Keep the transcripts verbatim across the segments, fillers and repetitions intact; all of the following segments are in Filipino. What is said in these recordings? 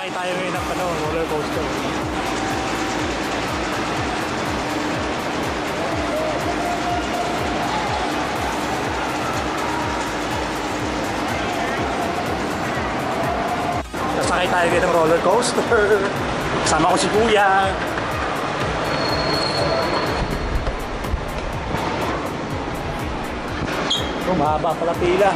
Sasakay tayo ngayon ng ano, roller coaster. Sasakay tayo ngayon ng roller coaster. Kasama ko si Kuya. Oh, mahaba pala pila.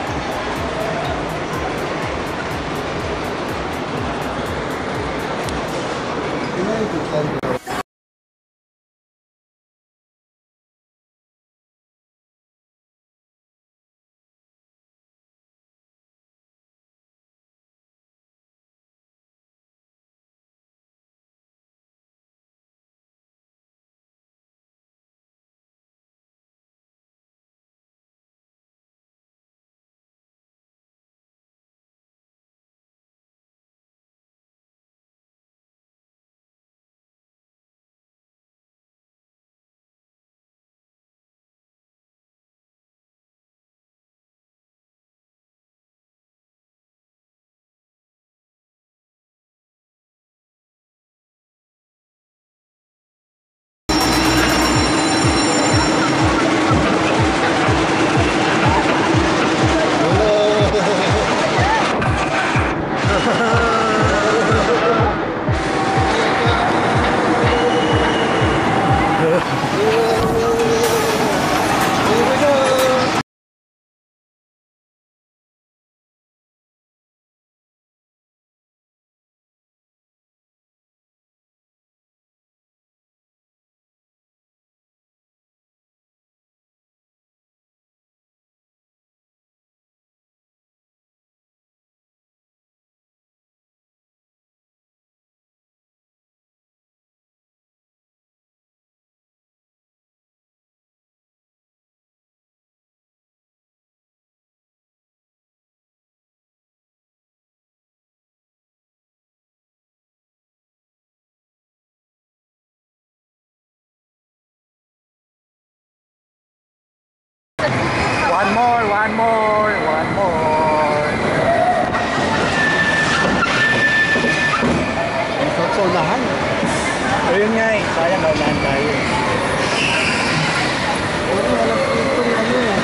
One more, one more, one more. Ito sa unahan. Ayun nga eh, sayang unahan tayo. Ano, alam ko itong ano eh.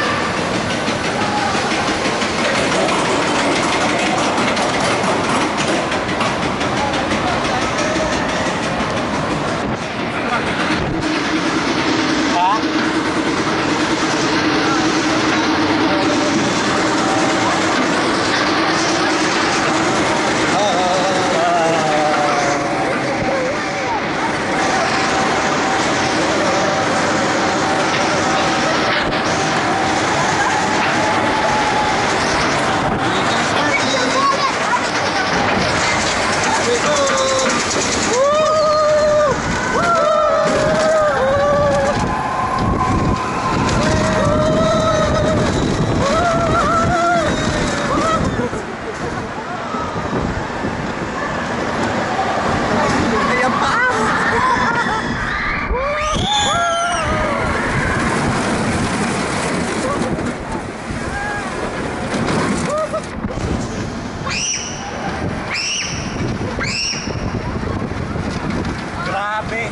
Grabe.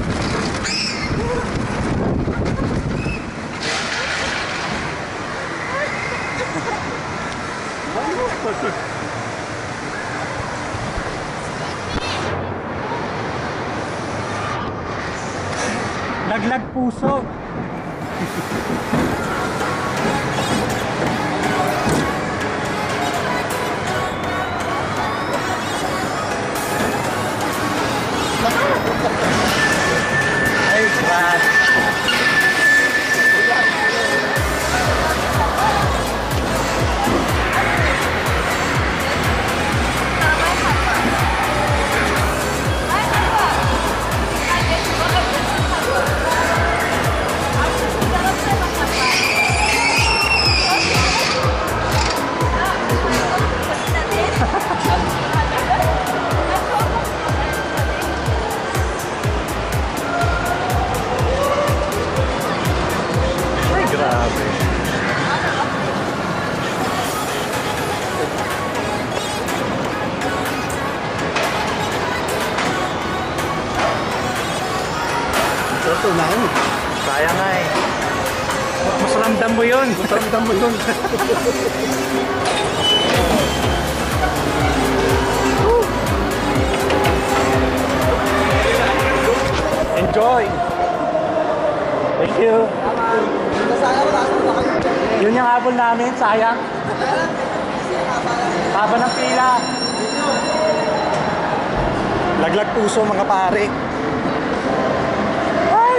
Laglag puso. Ay, grabe. Ay, Ito, unahin mo. Sayang nga eh. Mas ramdam mo yun. Ramdam mo yun. Enjoy! Thank you! Yun yung habol namin, sayang. Haba ng pila. Laglag puso mga pare. Ay!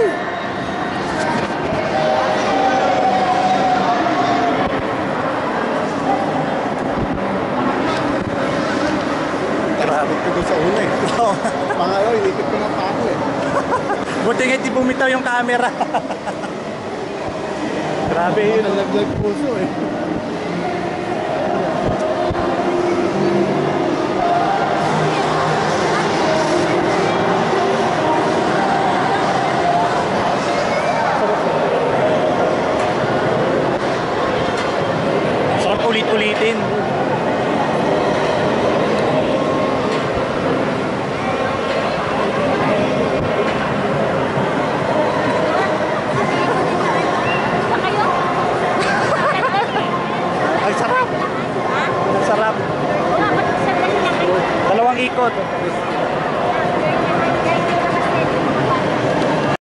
Grabe ko doon sa una eh. Pangalaw, inikit ko na pa ako eh. Buti nga di bumitaw yung camera. Grabe yun. Nalaglag puso eh. Sarap ulit-ulitin. Ay, sarap. Sarap. Dalawang ikot.